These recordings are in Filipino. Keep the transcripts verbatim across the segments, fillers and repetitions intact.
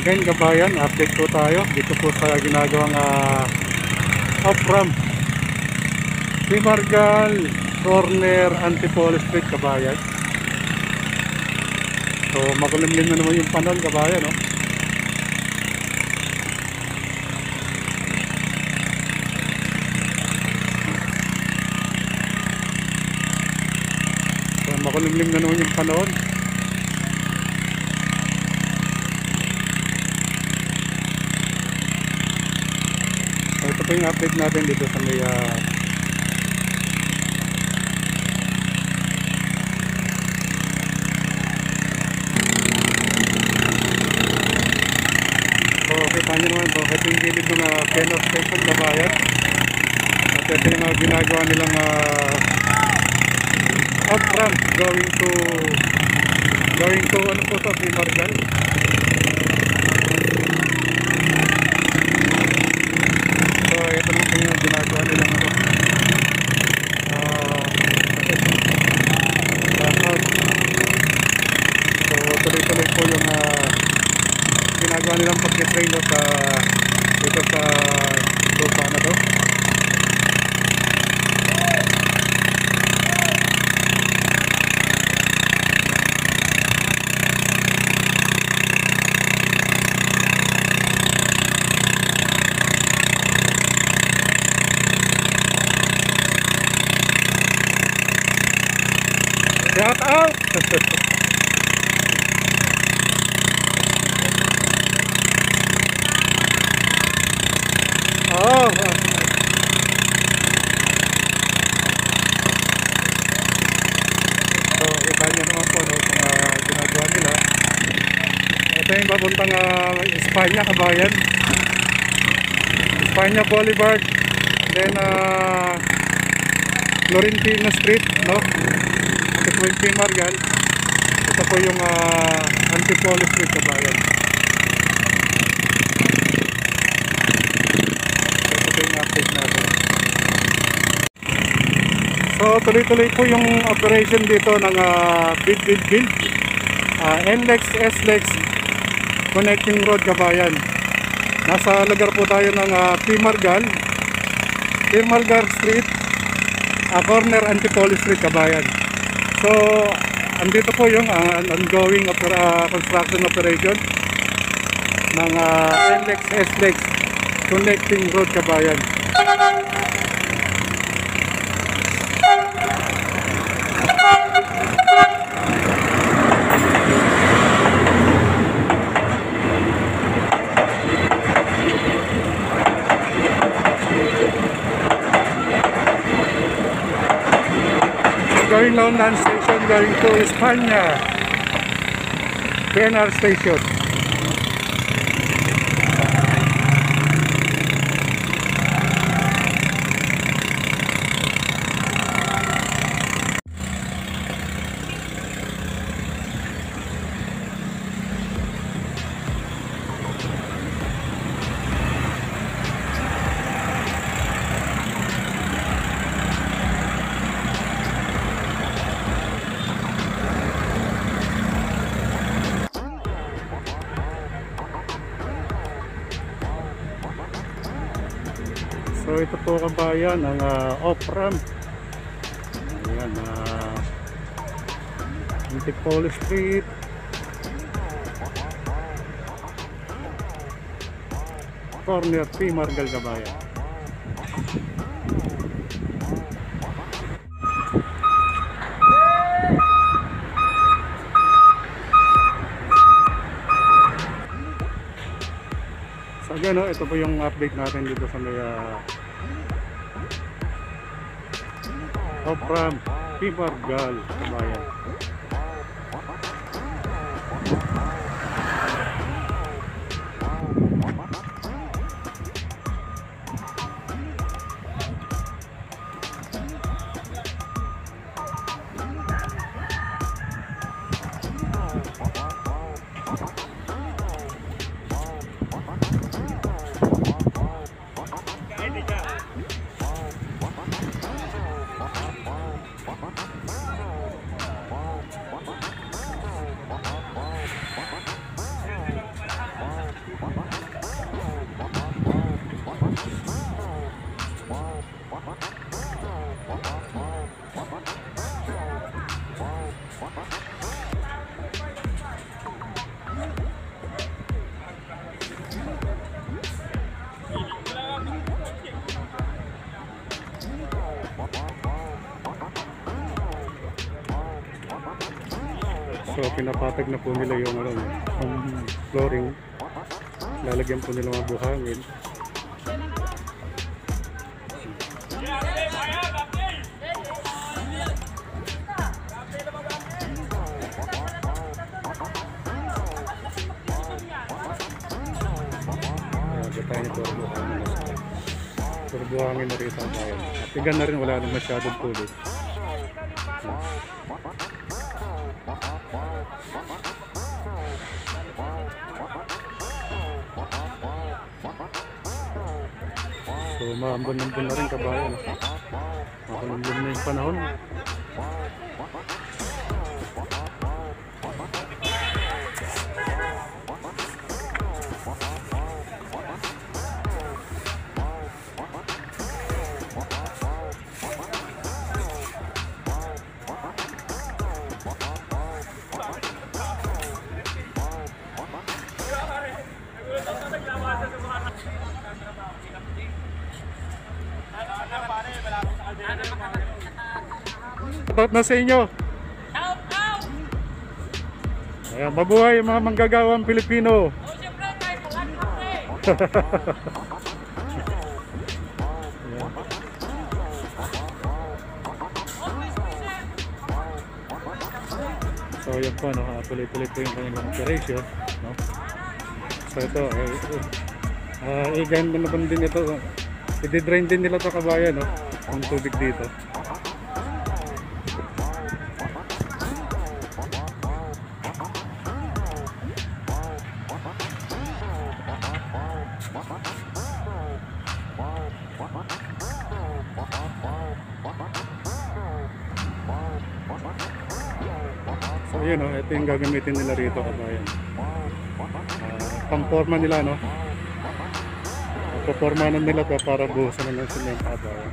Ngayon kabayan, update po tayo dito po sa ginagawang uh, off-ramp Pimargal Corner Antipolo Street kabayan. So makulimlim na naman yung panahon kabayan, no? So makulimlim na naman yung panahon. So ito po yung update natin dito sa may uh, kita nyo naman po, ito yung gilid ng uh, Penor Station kabayan. At ito yung uh, ginagawa nilang uh, off-ramp going to going to ano po ito, Pimargal. So ito lang po yung ginagawa nilang ano, uh, so tuloy-tuloy po yung uh, ginagawa nilang pag-train sa dito sa lupa na to. Shout out! Oh, so kita nyo naman po, no, kung uh, ginagawa nila. Ito yung papuntang uh, Espanya kabayan, Espanya Boulevard, then uh, Florentino Street, no? Ito po yung Pimargal. Ito po yung uh, Antipolo Street kabayan. Update natin. So tuloy-tuloy po yung operation dito ng uh, build build build uh, N L E X S L E X connecting road kabayan. Nasa lugar po tayo ng uh, Pimargal Pimargal Street, uh, corner Antipolo Street kabayan. So andito po yung uh, ongoing opera, construction operation ng uh, N L E X S L E X connecting road kabayan. Going London Station, going to Espanya P N R Station. So ito po kabayan ang uh, off-ramp. Ayan, uh, Antipolo Street, corner Pimargal kabayan. So again, no, ito po yung update natin dito sa may uh, off-ramp Pimargal kabayan. So pinapatag na po nila yung ano, yung flooring. Lalagyan po nila mga buhangin. Tayo nito buhangin na sa puro buhangin na rito ang bayan. Tigan na rin, wala nang masyadong tuloy. So maambon-ambon na rin kabayan. Makalambon na yung panahon. Shoutout na sa inyo. Shout out! Ayan, mabuhay mga manggagawang Pilipino. Oh, siyempre, kahit mga kape. So yan po, no, tuloy-tuloy po yung kanilang operation, no? So ito, eh, uh, i-gain naman din ito, i-drain din nila ito kabayan, no? Ang tubig dito. So yun, no, ito yung gagamitin nila rito kabayan. Uh, pang-forma nila, no? Paporma na nila ito para buhusan na ng semento kabayan.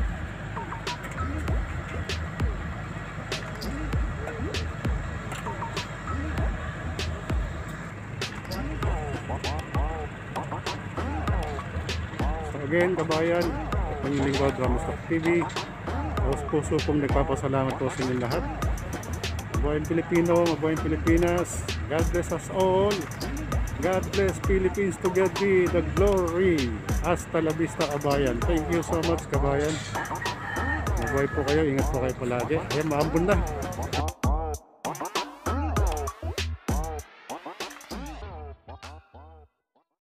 So again kabayan, ang lingkod Ramos T V. Os puso pong nagpapasalamat po sa inyong lahat. Mabuhay Pilipino, mabuhay Pilipinas. God bless us all. God bless Philippines, to God be the glory. Hasta la vista kabayan. Thank you so much kabayan. Mabuhay po kayo, ingat po kayo palagi. Ayan, maambon na.